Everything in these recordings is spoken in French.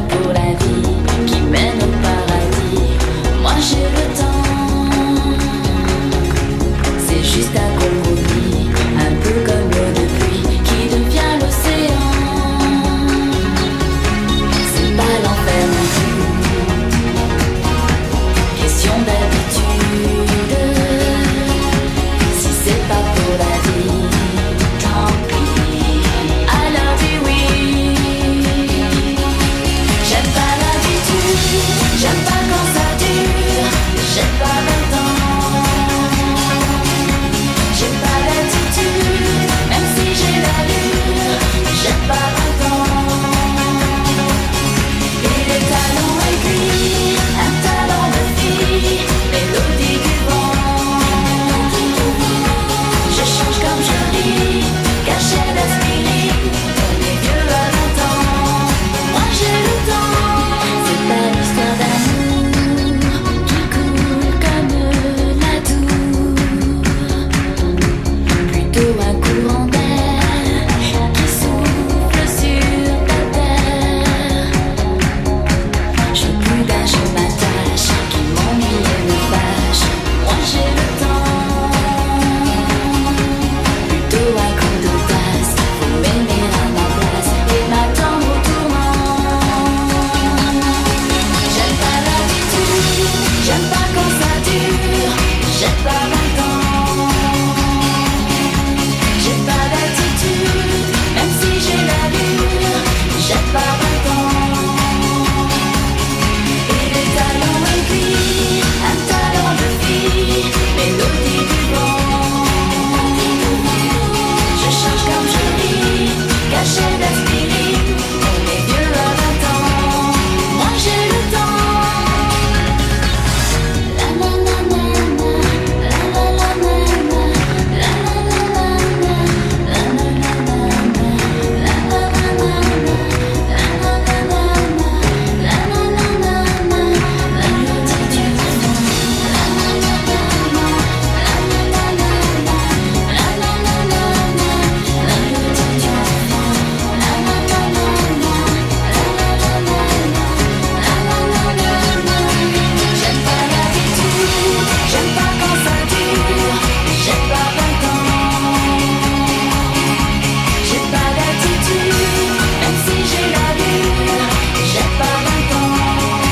pour la vie qui mène au paradis. Moi j'ai le temps, c'est juste un compromis, un peu comme l'eau de pluie qui devient l'océan. C'est pas l'enfer non plus, question d'habitude. Si c'est pas pour la vie, tant pis. I love you, oui. J'aime pas l'habitude, j'aime pas quand ça dure, j'aime pas le temps. J'ai pas d'attitude, même si j'ai l'allure, j'aime pas le temps. Et les talons aiguilles, un talent de fille, mélodie du vent. Je change comme je ris, cachet d'aspirine, on est vieux à 20 ans. Moi j'ai le temps, c'est pas l'histoire d'amour qui coule comme la tour, plutôt un courant d'air qui souffle sur ta terre. Je veux plus d'un je m'attache qui m'ennuie et me fâche. Moi j'ai le temps, plutôt un coup de tasse, faut m'aimer à ma place et m'attendre au tournant. J'aime pas l'habitude, j'aime pas quand ça dure, j'aime pas maintenant. J'ai pas d'attitude, même si j'ai l'allure, j'aime pas maintenant. Et les talons aiguilles, un talent de fille, mélodie du vent. Je change comme je ris, cachet d'aspirine, on est vieux à 20 ans. Moi j'ai le temps. La la la la la, la la la la la, la la la la la, la la la la la, la la la la la, la la la la la, la la la la la, la mélodie du vent. La la la la la, la la la la la, la la la la la, la mélodie du vent. La la la la la, la la la la la, la la la la la, la la la la. J'aime pas l'habitude, j'aime pas quand ça dure, j'aime pas maintenant. J'ai pas d'attitude, même si j'ai l'allure, j'aime pas maintenant.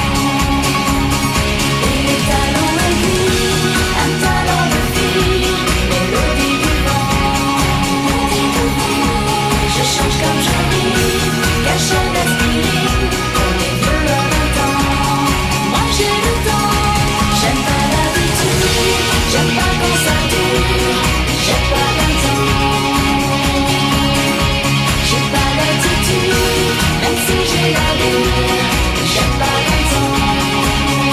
Et les talons aiguilles, un talent de fille, mélodie du vent. Je change comme je ris, cachet d'aspirine, on est vieux à 20 ans. Moi j'ai le temps, j'aime pas l'habitude, j'aime pas quand ça dure, j'aime pas maintenant. J'ai pas d'attitude, même si j'ai l'allure, j'aime pas maintenant.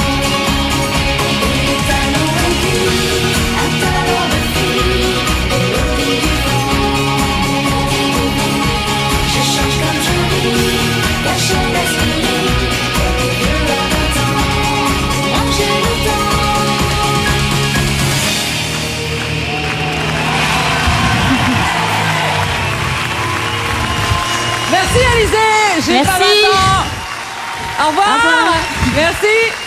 Et les talons aiguilles, un talent de fille, mélodie du vent. Je change comme je ris, cachet d'aspirine, on est vieux à 20 ans. Moi j'ai le temps. Merci Alizée, j'ai pas Merci. le temps. Au revoir. Au revoir. Merci.